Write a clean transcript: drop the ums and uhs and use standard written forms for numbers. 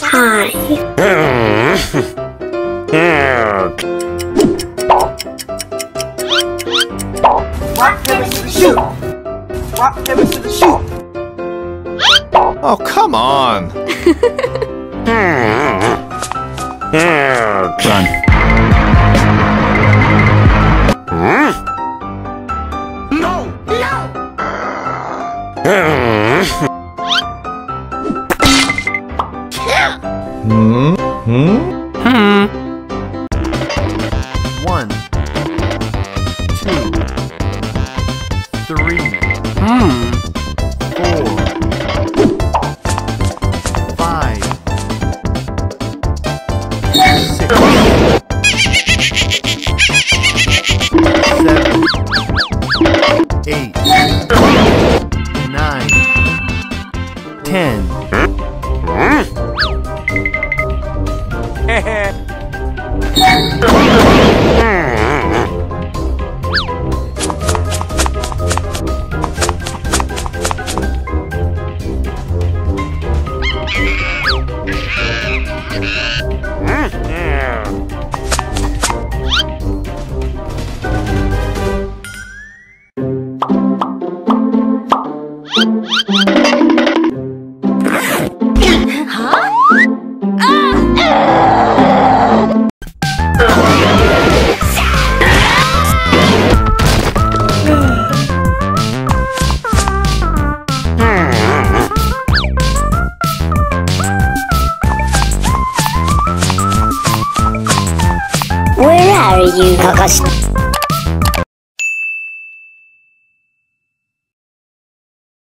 Hi. Rock, paper, scissors, shoot! Rock, paper, scissors, shoot! Oh, come on! Run. No! One, two, three, four, five, six, 7, 8, 9, 10. Where are you, Kakashi?